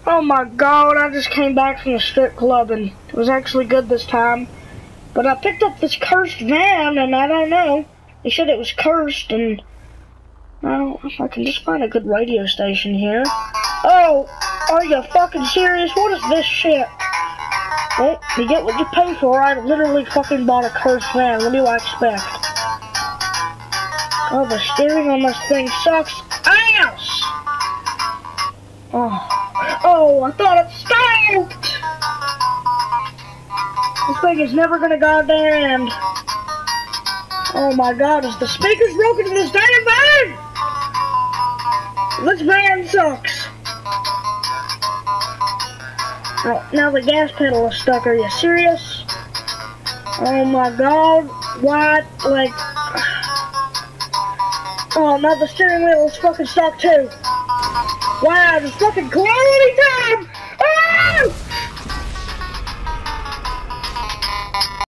Oh my god, I just came back from the strip club and it was actually good this time. But I picked up this cursed van and I don't know. They said it was cursed and I don't know if I can just find a good radio station here. Oh, are you fucking serious? What is this shit? Well, you get what you pay for. I literally fucking bought a cursed van. What do I expect? Oh, the steering on this thing sucks ass! Oh, I thought it stopped! This thing is never gonna goddamn end. Oh my god, is the speakers broken in this damn van? This van sucks. Oh, now the gas pedal is stuck. Are you serious? Oh my god, what? Like... Oh, now the steering wheel is fucking stuck too. Wow, this fucking quality time!